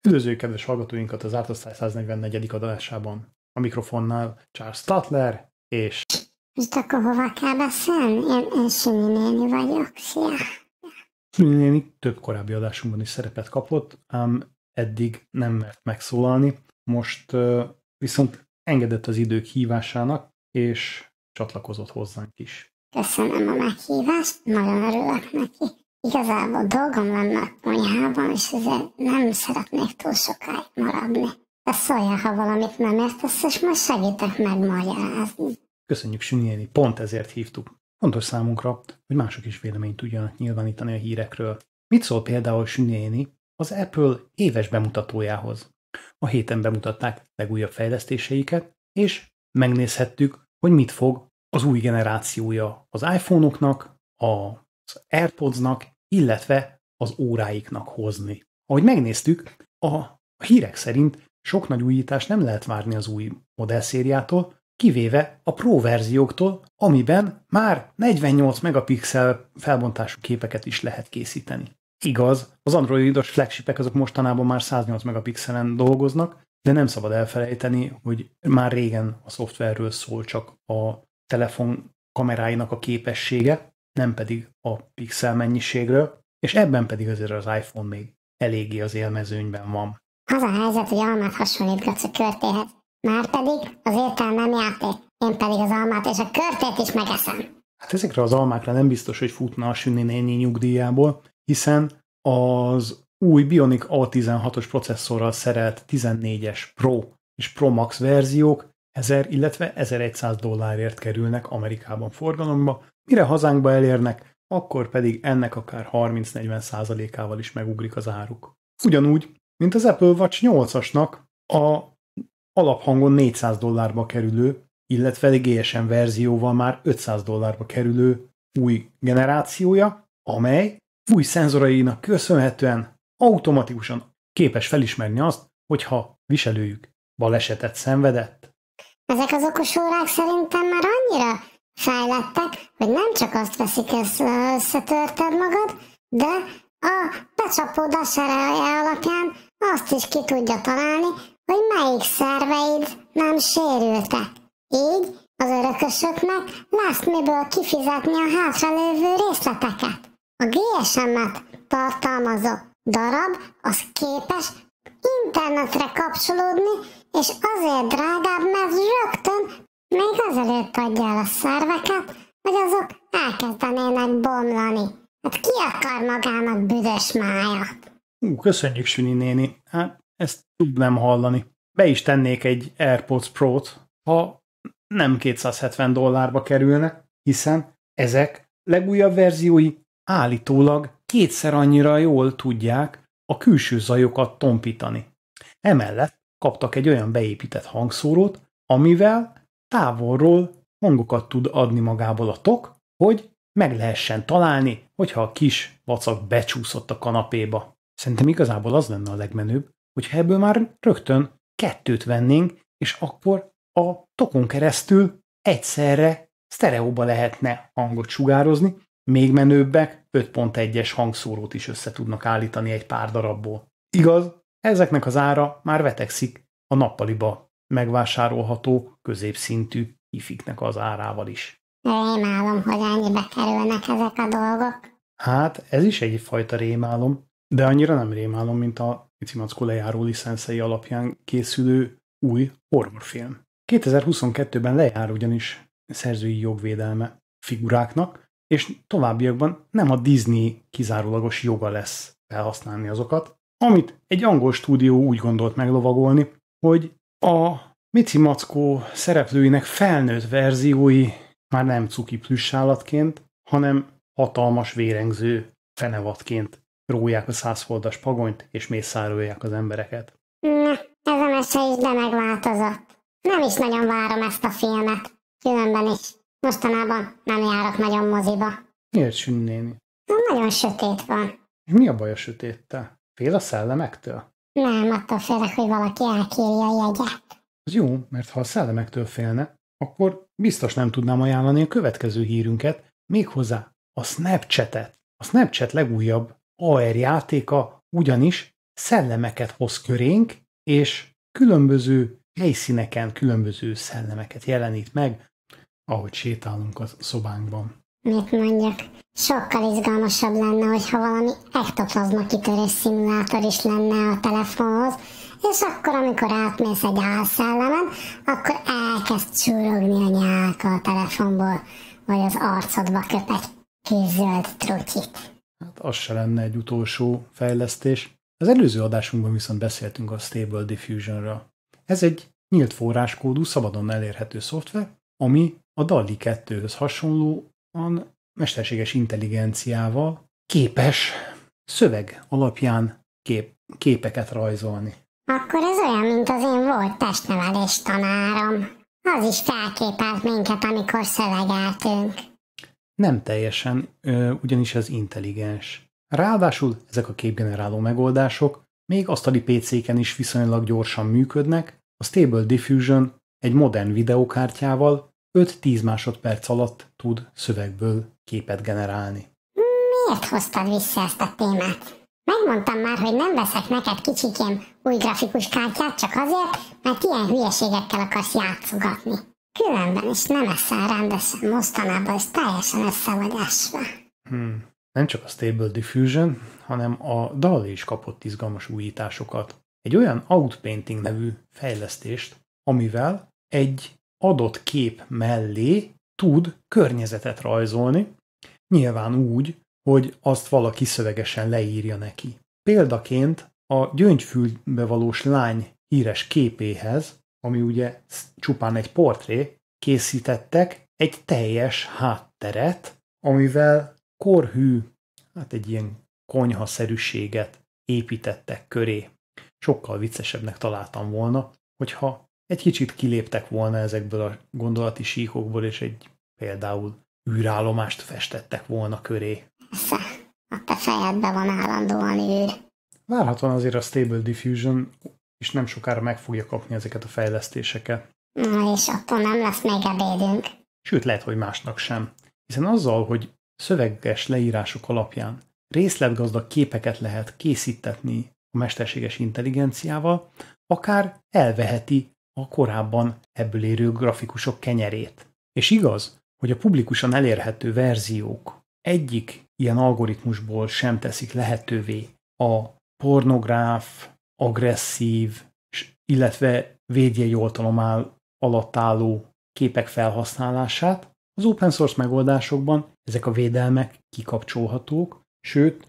Üdvözlőjük kedves hallgatóinkat az Ártosztály 144. adásában. A mikrofonnál Charles Statler és... Most akkor hova kell beszélni? Én Sünyi néni vagyok. Szia! Sünyi néni több korábbi adásunkban is szerepet kapott, ám eddig nem mert megszólalni. Most viszont engedett az idők hívásának, és csatlakozott hozzánk is. Köszönöm a meghívást, nagyon örülök neki. Igazából dolgom lenne a konyhában, és ezért nem szeretnék túl sokáig maradni. De szóljál, ha valamit nem értesz, és majd segítek megmagyarázni. Köszönjük, Sünyi néni, pont ezért hívtuk. Fontos számunkra, hogy mások is véleményt tudjanak nyilvánítani a hírekről. Mit szól például Sünyi néni az Apple éves bemutatójához? A héten bemutatták legújabb fejlesztéseiket, és megnézhettük, hogy mit fog az új generációja az iPhone-oknak, az AirPods-nak, illetve az óráiknak hozni. Ahogy megnéztük, a hírek szerint sok nagy újítást nem lehet várni az új modellszériától, kivéve a Pro verzióktól, amiben már 48 megapixel felbontású képeket is lehet készíteni. Igaz, az androidos flagshipek azok mostanában már 108 megapixelen dolgoznak, de nem szabad elfelejteni, hogy már régen a szoftverről szól csak a telefon kameráinak a képessége, nem pedig a pixel mennyiségről, és ebben pedig azért az iPhone még eléggé az élmezőnyben van. Az a helyzet, hogy almát hasonlítgatsz a körtéhez. Márpedig az étel nem játék, én pedig az almát és a körtét is megeszem. Hát ezekre az almákra nem biztos, hogy futna a Sünni néni nyugdíjából, hiszen az új Bionic A16-os processzorral szerelt 14-es Pro és Pro Max verziók 1000, illetve $1100 kerülnek Amerikában forgalomba, mire hazánkba elérnek, akkor pedig ennek akár 30-40%-ával is megugrik az áruk. Ugyanúgy, mint az Apple Watch 8-asnak a alaphangon $400 kerülő, illetve GSM verzióval már $500 kerülő új generációja, amely új szenzorainak köszönhetően automatikusan képes felismerni azt, hogyha viselőjük balesetet szenvedett. Ezek az okos órák szerintem már annyira fejlettek, hogy nem csak azt veszik, összetörted magad, de a becsapódás ereje alapján azt is ki tudja találni, hogy melyik szerveid nem sérültek. Így az örökösöknek lesz miből kifizetni a hátralévő részleteket. A GSM-et tartalmazó darab az képes internetre kapcsolódni, és azért drágább, mert rögtön még azelőtt adja el a szerveket, hogy azok elkezdenének bomlani. Hát ki akar magának büdös májat? Köszönjük, Sünni néni. Hát ezt tudnám hallani. Be is tennék egy AirPods Pro-t, ha nem $270 kerülne, hiszen ezek legújabb verziói állítólag kétszer annyira jól tudják a külső zajokat tompítani. Emellett kaptak egy olyan beépített hangszórót, amivel távolról hangokat tud adni magából a tok, hogy meg lehessen találni, hogyha a kis vacak becsúszott a kanapéba. Szerintem igazából az lenne a legmenőbb, hogyha ebből már rögtön 2 vennénk, és akkor a tokon keresztül egyszerre sztereóba lehetne hangot sugározni, még menőbbek 5.1-es hangszórót is össze tudnak állítani egy pár darabból. Igaz, ezeknek az ára már vetekszik a nappaliba megvásárolható középszintű hifiknek az árával is. Rémálom, hogy ennyibe kerülnek ezek a dolgok. Hát ez is egyfajta rémálom, de annyira nem rémálom, mint a Picimackó lejáró licenszei alapján készülő új horrorfilm. 2022-ben lejár ugyanis szerzői jogvédelme figuráknak, és továbbiakban nem a Disney kizárólagos joga lesz felhasználni azokat, amit egy angol stúdió úgy gondolt meglovagolni, hogy a Micimackó szereplőinek felnőtt verziói már nem cuki plüssállatként, hanem hatalmas vérengző fenevadként róják a 100 foldas pagonyt, és mészárolják az embereket. Ez a mese is de megváltozott. Nem is nagyon várom ezt a filmet. Különben is. Mostanában nem járok nagyon moziba. Miért, Sünni néni? Nagyon sötét van. Mi a baj a sötéttel? Fél a szellemektől? Nem, attól félek, hogy valaki elkéri a jegyet. Az jó, mert ha a szellemektől félne, akkor biztos nem tudnám ajánlani a következő hírünket, méghozzá a Snapchat-et. A Snapchat legújabb AR játéka ugyanis szellemeket hoz körénk, és különböző helyszíneken különböző szellemeket jelenít meg, ahogy sétálunk a szobánkban. Mit mondjak? Sokkal izgalmasabb lenne, hogyha valami ektoplazma kitörés szimulátor is lenne a telefonhoz, és akkor, amikor átmész egy álszellemen, akkor elkezd csúrogni a nyálka a telefonból, vagy az arcodba köp egy kis zöld trutyit. Hát az se lenne egy utolsó fejlesztés. Az előző adásunkban viszont beszéltünk a Stable Diffusionra. Ez egy nyílt forráskódú, szabadon elérhető szoftver, ami a DALL-E 2-höz hasonlóan mesterséges intelligenciával képes szöveg alapján képeket rajzolni. Akkor ez olyan, mint az én volt testnevelés tanárom. Az is felképelt minket, amikor szövegeltünk. Nem teljesen, ugyanis ez intelligens. Ráadásul ezek a képgeneráló megoldások még asztali PC-ken is viszonylag gyorsan működnek. A Stable Diffusion egy modern videokártyával 5-10 másodperc alatt tud szövegből képet generálni. Miért hoztad vissza ezt a témát? Megmondtam már, hogy nem veszek neked kicsikém új grafikus kártyát csak azért, mert ilyen hülyeségekkel akarsz játszogatni. Különben is nem eszel rendesen mostanában, és teljesen össze vagy esve. Nem csak a Stable Diffusion, hanem a DALL-E is kapott izgalmas újításokat. Egy olyan Outpainting nevű fejlesztést, amivel egy adott kép mellé tud környezetet rajzolni, nyilván úgy, hogy azt valaki szövegesen leírja neki. Példaként a gyöngyfülbe valós lány híres képéhez, ami ugye csupán egy portré, készítettek egy teljes hátteret, amivel korhű, hát egy ilyen konyhaszerűséget építettek köré. Sokkal viccesebbnek találtam volna, hogyha egy kicsit kiléptek volna ezekből a gondolati síkokból, és egy például űrállomást festettek volna köré. Persze, a te fejedbe van állandóan űr. Várhatóan azért a Stable Diffusion is nem sokára meg fogja kapni ezeket a fejlesztéseket. Na és attól nem lesz még ebédünk. Sőt, lehet, hogy másnak sem. Hiszen azzal, hogy szöveges leírások alapján részletgazdag képeket lehet készítetni a mesterséges intelligenciával, akár elveheti a korábban ebből érő grafikusok kenyerét. És igaz, hogy a publikusan elérhető verziók egyik ilyen algoritmusból sem teszik lehetővé a pornográf, agresszív, illetve védjegyi oltalom alatt álló képek felhasználását, az open source megoldásokban ezek a védelmek kikapcsolhatók, sőt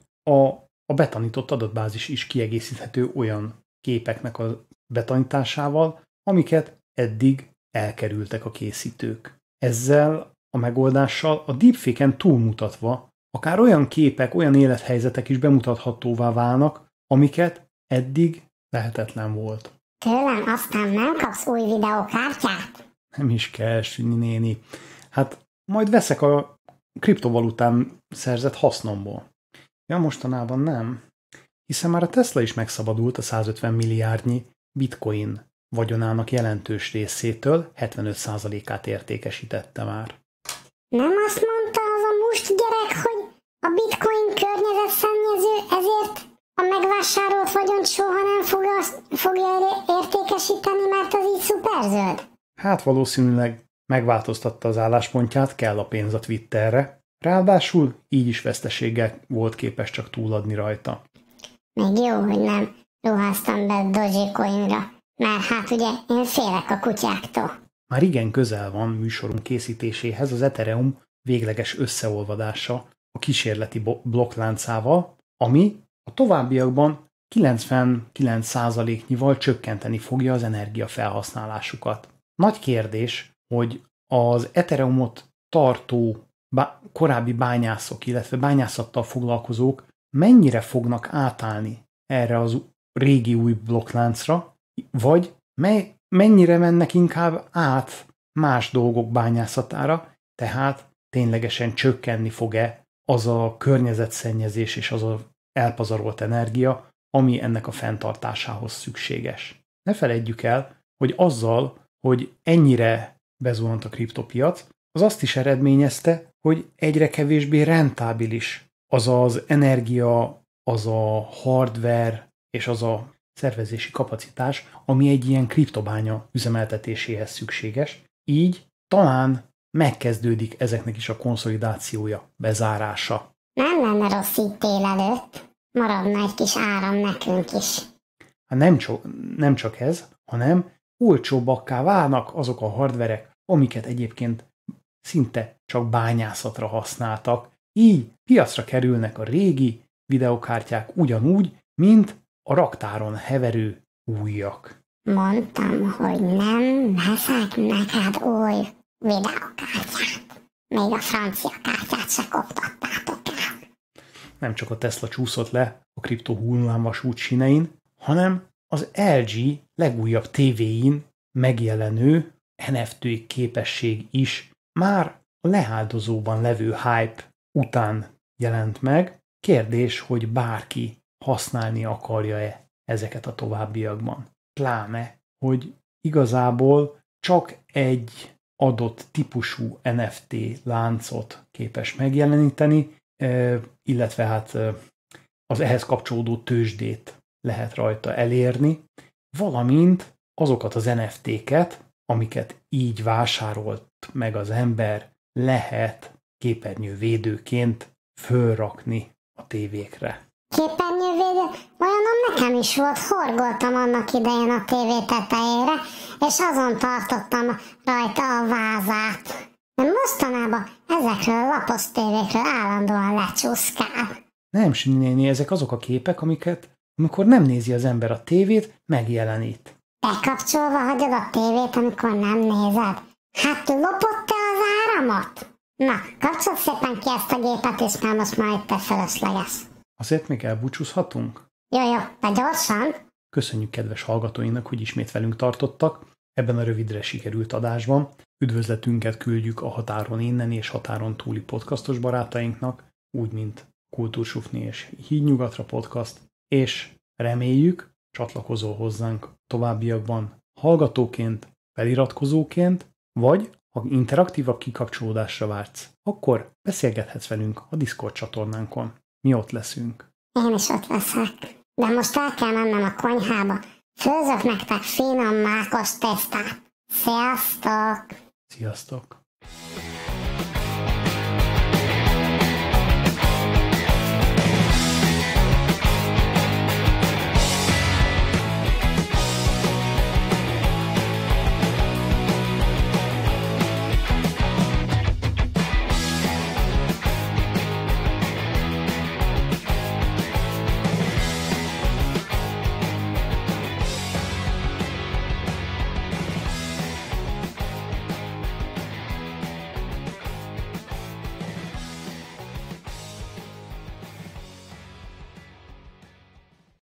a betanított adatbázis is kiegészíthető olyan képeknek a betanításával, amiket eddig elkerültek a készítők. Ezzel a megoldással a deepfake-en túlmutatva akár olyan képek, olyan élethelyzetek is bemutathatóvá válnak, amiket eddig lehetetlen volt. Tőlem aztán nem kapsz új videókártyát? Nem is kell, Süni néni. Hát majd veszek a kriptovalután szerzett hasznomból. Ja, mostanában nem. Hiszen már a Tesla is megszabadult a 150 milliárdnyi bitcoin vagyonának jelentős részétől, 75%-át értékesítette már. Nem azt mondta az a must gyerek, hogy a bitcoin környezetszennyező, ezért a megvásárolt vagyont soha nem fogja értékesíteni, mert az így szuperzöld? Hát valószínűleg megváltoztatta az álláspontját, kell a pénz a Twitterre, ráadásul így is veszteséggel volt képes csak túladni rajta. Még jó, hogy nem ruháztam be Dogecoinra, mert hát ugye én félek a kutyáktól. Már igen közel van műsorunk készítéséhez az Ethereum végleges összeolvadása a kísérleti blokkláncával, ami a továbbiakban 99%-nyival csökkenteni fogja az energiafelhasználásukat. Nagy kérdés, hogy az Ethereumot tartó korábbi bányászok, illetve bányászattal foglalkozók mennyire fognak átállni erre az régi új blokkláncra, vagy mennyire mennek inkább át más dolgok bányászatára, tehát ténylegesen csökkenni fog-e az a környezetszennyezés és az a elpazarolt energia, ami ennek a fenntartásához szükséges. Ne feledjük el, hogy azzal, hogy ennyire bezuhant a kriptopiac, az azt is eredményezte, hogy egyre kevésbé rentábilis az az energia, az a hardware és az a szervezési kapacitás, ami egy ilyen kriptobánya üzemeltetéséhez szükséges. Így talán megkezdődik ezeknek is a konszolidációja, bezárása. Nem lenne rossz így tél előtt. Maradna egy kis áram nekünk is. Nem csak ez, hanem olcsóbbakká válnak azok a hardverek, amiket egyébként szinte csak bányászatra használtak. Így piacra kerülnek a régi videokártyák ugyanúgy, mint a raktáron heverő újak. Mondtam, hogy nem veszek neked új videokártyát. Még a francia kártyát se koptattátok el. Nem csak a Tesla csúszott le a kripto hullámvasút sínein, hanem az LG legújabb tévéin megjelenő NFT képesség is már a leáldozóban levő hype után jelent meg. Kérdés, hogy bárki használni akarja-e ezeket a továbbiakban. Pláne, hogy igazából csak egy adott típusú NFT láncot képes megjeleníteni, illetve hát az ehhez kapcsolódó tőzsdét lehet rajta elérni, valamint azokat az NFT-ket, amiket így vásárolt meg az ember, lehet képernyővédőként fölrakni a tévékre. Képernyővédő? Olyanom nekem is volt, horgoltam annak idején a tévé tetejére, és azon tartottam rajta a vázát. De mostanában ezekről a lapos tévékről állandóan lecsúszkál. Nem, Süni néni, ezek azok a képek, amiket, amikor nem nézi az ember a tévét, megjelenít. Bekapcsolva hagyod a tévét, amikor nem nézed? Hát lopott te az áramot? Na, kapcsold szépen ki ezt a gépet, és már most már itt te felesleges. Azért még elbúcsúzhatunk? Jó, de gyorsan. Köszönjük kedves hallgatóinak, hogy ismét velünk tartottak ebben a rövidre sikerült adásban. Üdvözletünket küldjük a határon innen és határon túli podcastos barátainknak, úgy, mint Kultúrsufni és Hídnyugatra podcast, és reméljük, csatlakozol hozzánk továbbiakban hallgatóként, feliratkozóként, vagy ha interaktívabb kikapcsolódásra vársz, akkor beszélgethetsz velünk a Discord csatornánkon. Mi ott leszünk. Én is ott leszek. De most el kell mennem a konyhába. Főzök nektek finom mákos tésztát. Sziasztok! Sziasztok!